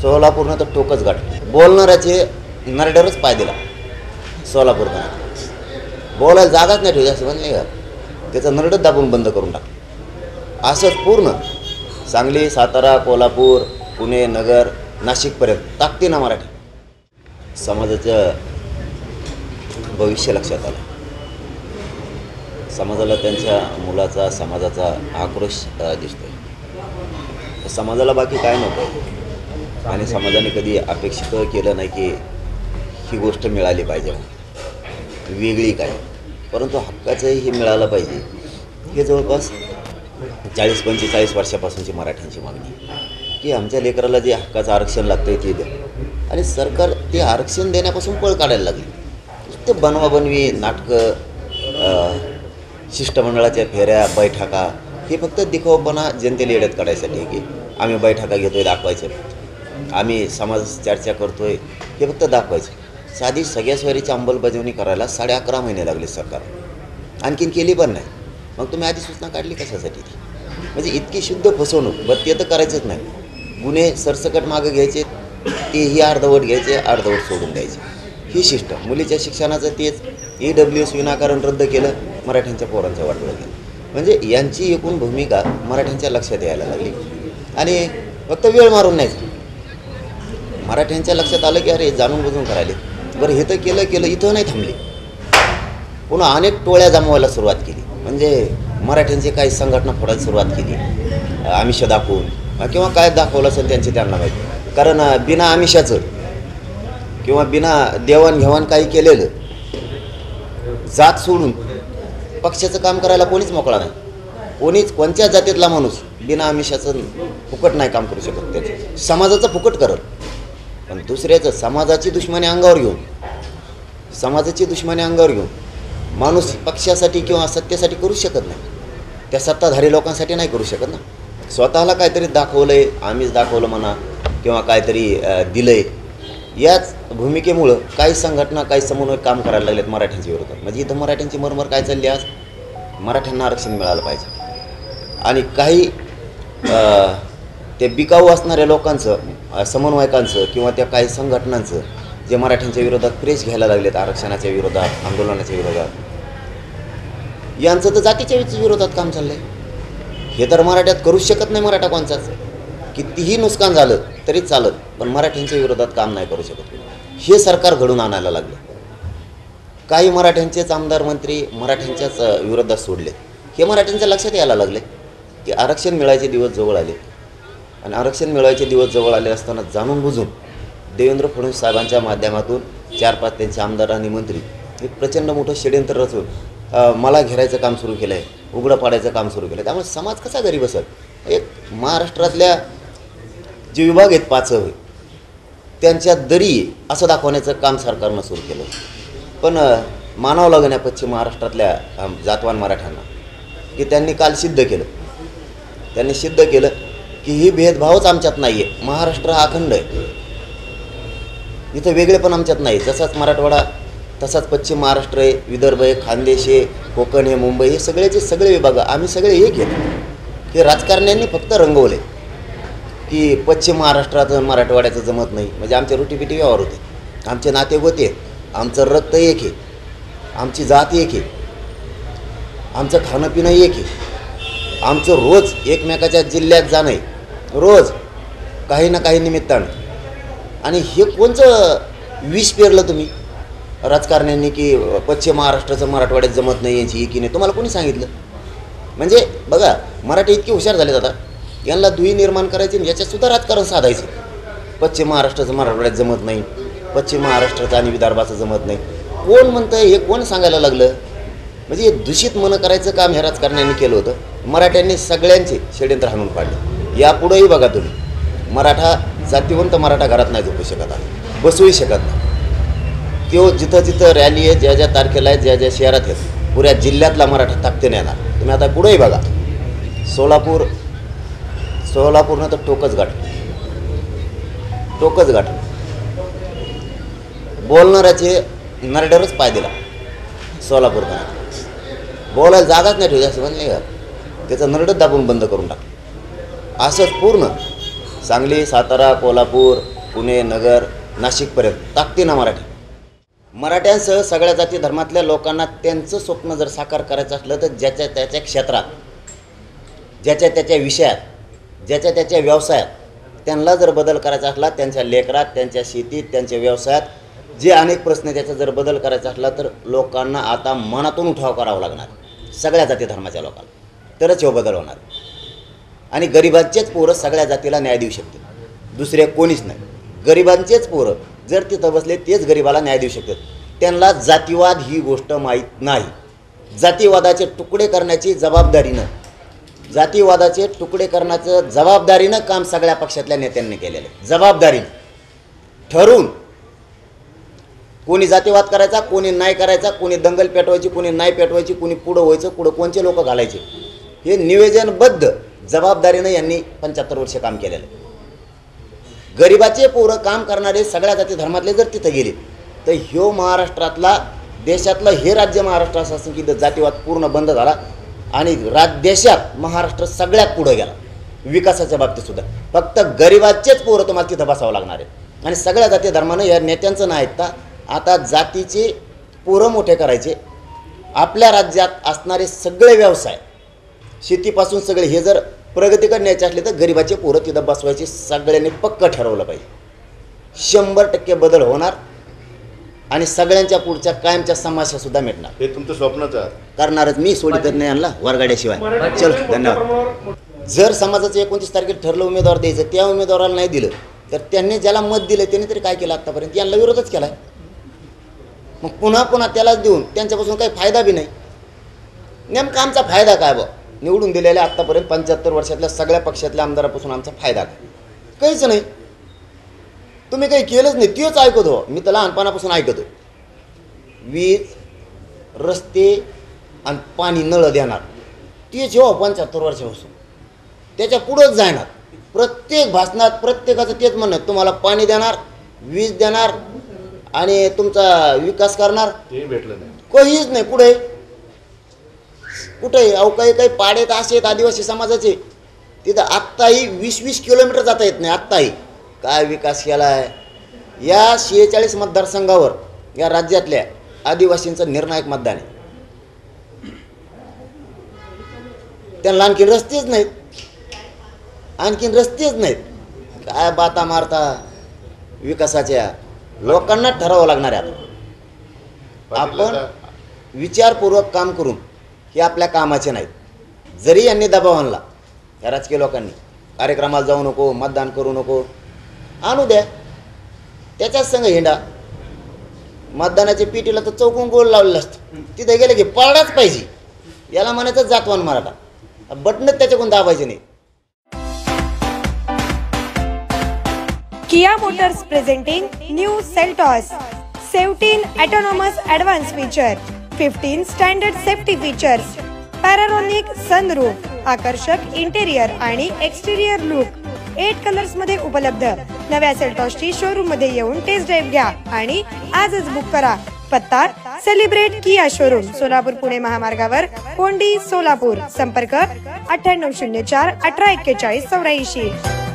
सोलापूरनं तर टोकच गाठलं. बोलणाऱ्याचे नरड्यावरच पाय दिला सोलापूरनं. बोलायला जागाच नाही ठेवली असं म्हणले का, त्याचं नरडच दाबून बंद करून टाकलं. असंच पूर्ण सांगली, सातारा, कोल्हापूर, पुणे, नगर, नाशिकपर्यंत ताकती ना मराठी. समाजाचं भविष्य लक्षात आलं. समाजाला त्यांच्या मुलाचा, समाजाचा आक्रोश दिसतोय. समाजाला बाकी काय नको आणि समाजाने कधी अपेक्षित केलं नाही की ही गोष्ट मिळाली पाहिजे वेगळी काय, परंतु हक्काचंही हे मिळालं पाहिजे. हे जवळपास 40-45 वर्षापासूनची मराठ्यांची मागणी की आमच्या लेकराला जे हक्काचं आरक्षण लागतं आहे ते द्या. आणि सरकार ते आरक्षण देण्यापासून पळ काढायला लागली. ते बनवाबनवी नाटकं, शिष्टमंडळाच्या फेऱ्या, बैठका, हे फक्त दिखाऊपणा जनतेला येड्यात काढायसाठी की आम्ही बैठका घेतोय दाखवायचं, आम्ही समाज चर्चा करतोय हे फक्त दाखवायचं. साधी सगळ्या स्वारीची अंमलबजावणी करायला 11.5 महिने लागले सरकार, आणखीन केली पण नाही. मग तुम्ही आधी सूचना काढली कशासाठी ती? म्हणजे इतकी शुद्ध फसवणूक. बरं ते तर करायचंच नाही. गुन्हे सरसकट मागं घ्यायचे, तेही अर्धवट घ्यायचे, अर्धवट सोडून द्यायचे. ही शिष्ट. मुलीच्या शिक्षणाचं तेच EWS विनाकारण रद्द केलं, मराठ्यांच्या पोरांच्या वाटोळं केलं. म्हणजे यांची एकूण भूमिका मराठ्यांच्या लक्षात यायला लागली. आणि फक्त वेळ मारून नाही, मराठ्यांच्या लक्षात आलं की अरे जाणून बुजून करायले. बरं हे तर केलं इथं नाही थांबले, पुन्हा अनेक टोळ्या जमवायला सुरुवात केली. म्हणजे मराठ्यांची काही संघटना फोडायला सुरुवात केली, आमिष दाखवून किंवा काय दाखवलं असेल त्यांना माहिती. कारण बिना आमिषाचं किंवा बिना देवाणघेवाण काही केलेलं, जात सोडून पक्षाचं काम करायला कोणीच मोकळा नाही. कोणीच कोणत्या जातीतला माणूस बिना आमिषाचं फुकट नाही काम करू शकत. त्याचं समाजाचं फुकट करत, पण दुसऱ्याचं समाजाची दुश्मनी अंगावर घेऊन माणूस पक्षासाठी किंवा सत्तेसाठी करू शकत नाही. त्या सत्ताधारी लोकांसाठी नाही करू शकत ना. स्वतःला काहीतरी दाखवलंय, आम्हीच दाखवलं म्हणा किंवा काहीतरी दिलंय, याच भूमिकेमुळं काही संघटना, काही समन्वय काम करायला लागलेत मराठ्यांच्या विरोधात. म्हणजे इथं मराठ्यांची मरमर काय चालली, आज मराठ्यांना आरक्षण मिळालं पाहिजे. आणि काही ते बिकाऊ असणाऱ्या लोकांचं, समन्वयकांचं किंवा त्या काही संघटनांचं जे मराठ्यांच्या विरोधात प्रेस घ्यायला लागलेत, आरक्षणाच्या विरोधात, आंदोलनाच्या विरोधात, यांचं तर जातीच्या विरोधात काम चाललं आहे. हे तर मराठ्यात करूच शकत नाही. मराठा कोणचाच कितीही नुकसान झालं तरी चालत, पण मराठ्यांच्या विरोधात काम नाही करू शकत. हे सरकार घडून आणायला लागलं. काही मराठ्यांचेच आमदार मंत्री मराठ्यांच्याच विरोधात सोडले. हे मराठ्यांच्या लक्षात यायला लागले की आरक्षण मिळायचे दिवस जवळ आले. आणि आरक्षण मिळायचे दिवस जवळ आले असताना जाणून बुजून देवेंद्र फडणवीस साहेबांच्या माध्यमातून 4-5 त्यांचे आमदार आणि मंत्री एक प्रचंड मोठं षड्यंत्र रचून मला घेरायचं काम सुरू केलं आहे, उघडं पाडायचं काम सुरू केलं आहे. त्यामुळे समाज कसा घरी बसत. एक महाराष्ट्रातल्या जे विभाग आहेत 5 त्यांच्या दरी असं दाखवण्याचं काम सरकारनं सुरू केलं. पण मानावं लागेल या पश्चिम महाराष्ट्रातल्या जातवान मराठ्यांना की त्यांनी काल सिद्ध केलं की ही भेदभावच आमच्यात नाही आहे. महाराष्ट्र हा अखंड आहे, इथं वेगळे पण आमच्यात नाही. जसाच मराठवाडा तसाच पश्चिम महाराष्ट्र आहे, विदर्भ आहे, खानदेश आहे, कोकण आहे, मुंबई, हे सगळेचे सगळे विभाग आम्ही सगळे एक आहेत. हे राजकारण्यांनी फक्त रंगवले की पश्चिम महाराष्ट्रात मराठवाड्याचं जमत नाही. म्हणजे आमच्या रोटीपिटी व्यवहार होते, आमचे नाते गोते, आमचं रक्त एक आहे, आमची जात एक आहे, आमचं खाणंपिणं एक आहे, आमचं रोज एकमेकाच्या जिल्ह्यात जाणं आहे, रोज काही ना काही निमित्तानं. आणि हे कोणचं विष पेरलं तुम्ही राजकारण्यांनी की पश्चिम महाराष्ट्राचं मराठवाड्यात जमत नाही, यांची एकीने तुम्हाला कोणी सांगितलं? म्हणजे बघा, मराठी इतके हुशार झालेत आता, यांना दुही निर्माण करायचे आणि याच्यातसुद्धा राजकारण साधायचे. पश्चिम महाराष्ट्राचं मराठवाड्यात जमत नाही, पश्चिम महाराष्ट्राचं आणि विदर्भाचं जमत नाही. कोण म्हणतं हे, कोण सांगायला लागलं? म्हणजे हे दूषित मनं करायचं काम ह्या राजकारण्यांनी केलं होतं. मराठ्यांनी सगळ्यांचे षड्यंत्र हाणून पाडले. यापुढेही बघा तुम्ही, मराठा जातीवंत मराठा घरात नाही झोपू शकत, बसूही शकत नाही. तो जिथं रॅली आहे, ज्या तारखेला आहे, ज्या शहरात आहेत, पुऱ्या जिल्ह्यातला मराठा ताकदीने येणार. तुम्ही आता पुढेही बघा, सोलापूरनं तर टोकच गाठलं. बोलणाऱ्याचे नरड्यावरच पाय दिला सोलापूरनं. बोलायला जागाच नाही ठेवली असं म्हणले का, त्याचं नरडच दाबून बंद करून टाकलं. असंच पूर्ण सांगली, सातारा, कोल्हापूर, पुणे, नगर, नाशिकपर्यंत ताकदीनं मराठ्यांसह सगळ्या जाती धर्मातल्या लोकांना त्यांचं स्वप्न जर साकार करायचं असलं तर ज्याच्या त्याच्या क्षेत्रात, ज्याच्या त्याच्या विषयात, ज्याच्या त्याच्या व्यवसायात त्यांना जर बदल करायचा असला, त्यांच्या लेकरात, त्यांच्या शेतीत, त्यांच्या व्यवसायात जे अनेक प्रश्न त्याचा जर बदल करायचा असला तर लोकांना आता मनातून उठाव करावा लागणार, सगळ्या जाती धर्माच्या लोकांना, तरच हे बदल होणार. आणि गरिबांचेच पोरं सगळ्या जातीला न्याय देऊ शकतील, दुसरे कोणीच नाही. गरिबांचेच पोरं जर तिथं बसले तेच गरिबाला न्याय देऊ शकतात. त्यांना जातीवाद ही गोष्ट माहीत नाही. जातीवादाचे तुकडे करण्याची जबाबदारीनं काम सगळ्या पक्षातल्या नेत्यांनी केलेलं आहे. जबाबदारीनं ठरवून कोणी जातीवाद करायचा, कोणी नाही करायचा, कोणी दंगल पेटवायची, कोणी नाही पेटवायची, कोणी पुढं व्हायचं, पुढं कोणचे लोक घालायचे, हे नियोजनबद्ध जबाबदारीनं यांनी 75 वर्ष काम केलेलं आहे. गरिबाचे पोरं काम करणारे सगळ्या जाती धर्मातले जर तिथं गेले तर ह्यो महाराष्ट्रातला, देशातलं हे राज्य महाराष्ट्र असं असून की जातीवाद पूर्ण बंद झाला आणि देशात महाराष्ट्र सगळ्यात पुढं गेला विकासाच्या बाबतीतसुद्धा. फक्त गरिबाचेच पोरं तुम्हाला तिथं बसावं लागणार आहे. आणि सगळ्या जाती धर्मानं या नेत्यांचं नाही ऐकता आता जातीचे पोरं मोठे करायचे. आपल्या राज्यात असणारे सगळे व्यवसाय, शेतीपासून सगळे, हे जर प्रगतीकडे न्यायचे असले तर गरिबाचे पोरं तिथं बसवायचे सगळ्यांनी पक्क ठरवलं पाहिजे. 100% बदल होणार आणि सगळ्यांच्या पुढच्या कायमच्या समस्यासुद्धा मिटणार. हे तुमचं स्वप्नच आहे. करणारच मी, सोडित नाही आणला वर्गाड्याशिवाय. चल, धन्यवाद. जर समाजाचं 29 तारखेला ठरलं उमेदवार द्यायचं, त्या उमेदवाराला नाही दिलं तर त्यांनी ज्याला मत दिलं त्यांनी तरी काय केलं आत्तापर्यंत? यांना विरोधच केला. मग पुन्हा त्यालाच देऊन त्यांच्यापासून काही फायदा बी नाही. नेमका आमचा फायदा काय बा? निवडून दिलेल्या आत्तापर्यंत 75 वर्षातल्या सगळ्या पक्षातल्या आमदारापासून आमचा फायदा काय? काहीच नाही. तुम्ही काही केलंच नाही. तेच ऐकतो मी, तर लहानपणापासून ऐकतो. वीज, रस्ते आणि पाणी, नळ देणार, तेच जेव्हा 75 वर्षापासून त्याच्या पुढंच जाणार. प्रत्येक भाषणात प्रत्येकाचं तेच म्हणणं, तुम्हाला पाणी देणार, वीज देणार आणि तुमचा विकास करणार. ते भेटलं नाही, काहीच नाही. पुढे कुठे? अहो काही पाडे तर असे आहेत आदिवासी समाजाचे, तिथं आत्ताही 20-20 किलोमीटर जाता येत नाही. आत्ताही काय विकास केला आहे? या 46 मतदारसंघावर या राज्यातल्या आदिवासींचं निर्णायक मतदान आहे. त्यांना आणखीन रस्तेच नाहीत, काय बाता मारता विकासाच्या? लोकांना ठरावं लागणार आहे. आता आपण विचारपूर्वक काम करून हे आपल्या कामाचे नाहीत. जरी यांनी दबाव आणला या राजकीय लोकांनी, कार्यक्रमाला जाऊ नको, मतदान करू नको, आणू द्या, त्याच्याच संग हिंडा. मतदानाच्या पिटीला तर चौकून गोल लावलेलं असतं, तिथे गेलं की पळाच पाहिजे. याला म्हणायचं जातवान मराठा. बटनच त्याच्याकडून दाबायचे नाही. Kia Motors presenting new Seltos 17 autonomous advanced feature, 15 standard safety features, panoramic sunroof, आकर्षक इंटेरियर आणि एक्सटेरियर लुक, 8 कलर्स मध्ये उपलब्ध. नव्या सेल्टॉसची शोरूम मध्ये येऊन टेस्ट ड्राइव्ह घ्या आणि आजच बुक करा. पत्ता celebrate Kia showroom, Solapur Pune महामार्गावर, कोंडी, सोलापूर. संपर्क 9804 1841 84.